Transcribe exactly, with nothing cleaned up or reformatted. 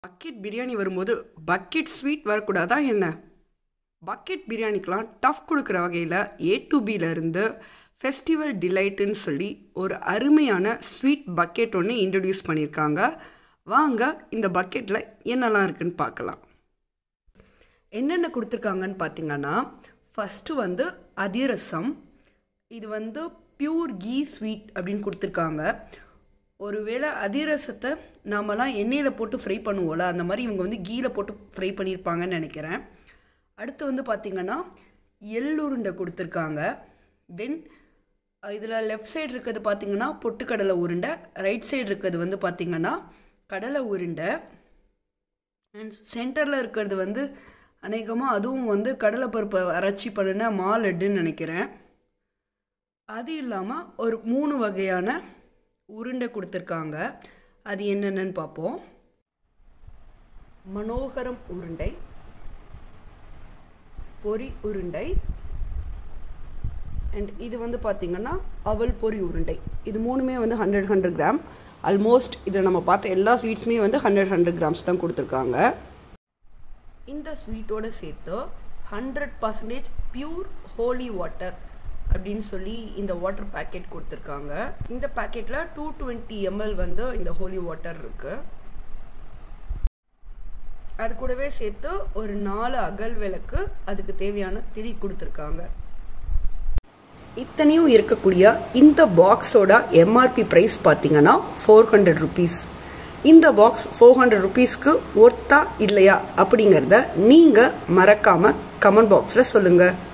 Bucket biryani வரும்போது bucket sweet வரக்கூடாதா என்ன? பக்கெட் பிரியாணிக்கெலாம் டஃப் கொடுக்குற வகையில் ஏ டூ பியில் இருந்து ஃபெஸ்டிவல் டிலைட்டுன்னு சொல்லி ஒரு அருமையான ஸ்வீட் பக்கெட் ஒன்று இன்ட்ரடியூஸ் பண்ணியிருக்காங்க. வாங்க இந்த பக்கெட்டில் என்னெல்லாம் இருக்குன்னு பார்க்கலாம். என்னென்ன கொடுத்துருக்காங்கன்னு பார்த்தீங்கன்னா, ஃபஸ்ட்டு வந்து அதிரசம். இது வந்து பியூர் கீ ஸ்வீட் அப்படின்னு கொடுத்துருக்காங்க. ஒருவேளை அதிரசத்தை நாமெல்லாம் எண்ணெயில் போட்டு ஃப்ரை பண்ணுவோம்ல, அந்த மாதிரி இவங்க வந்து கீயில் போட்டு ஃப்ரை பண்ணியிருப்பாங்கன்னு நினைக்கிறேன். அடுத்து வந்து பார்த்திங்கன்னா எள்ளுருண்டை கொடுத்துருக்காங்க. தென் இதில் லெஃப்ட் சைடு இருக்கிறது பார்த்திங்கன்னா பொட்டுக்கடலை உருண்டை, ரைட் சைடு இருக்கிறது வந்து பார்த்திங்கன்னா கடலை உருண்டை, அண்ட் சென்டரில் இருக்கிறது வந்து அநேகமாக அதுவும் வந்து கடலைப்பருப்பை அரைச்சி பண்ணின மாலட்டுன்னு நினைக்கிறேன். அது இல்லாமல் ஒரு மூணு வகையான உருண்டை கொடுத்துருக்காங்க. அது என்னென்னு பார்ப்போம். மனோகரம் உருண்டை, பொரி உருண்டை, அண்ட் இது வந்து பார்த்திங்கன்னா அவல் பொரி உருண்டை. இது மூணுமே வந்து ஹண்ட்ரட் ஹண்ட்ரட் கிராம். ஆல்மோஸ்ட் இதில் நம்ம பார்த்த எல்லா ஸ்வீட்ஸுமே வந்து ஹண்ட்ரட் ஹண்ட்ரட் கிராம்ஸ் தான் கொடுத்துருக்காங்க. இந்த ஸ்வீட்டோடு சேர்த்து hundred percentage pure holy water அப்படின்னு சொல்லி இந்த வாட்டர் பேக்கெட் கொடுத்துருக்காங்க. இந்த பேக்கெட்டில் டூ டுவெண்ட்டி எம்எல் வந்து இந்த ஹோலி வாட்டர் இருக்குது. அது கூடவே சேர்த்து ஒரு நாலு அகல் விளக்கு, அதுக்கு தேவையான திரி கொடுத்துருக்காங்க. இத்தனையும் இருக்கக்கூடிய இந்த பாக்ஸோட எம்ஆர்பி ப்ரைஸ் பார்த்தீங்கன்னா ஃபோர் ஹண்ட்ரட் ருபீஸ். இந்த பாக்ஸ் ஃபோர் ஹண்ட்ரட் ருபீஸ்க்கு ஒர்த்தா இல்லையா அப்படிங்கிறத நீங்கள் மறக்காமல் கமெண்ட் பாக்ஸில் சொல்லுங்கள்.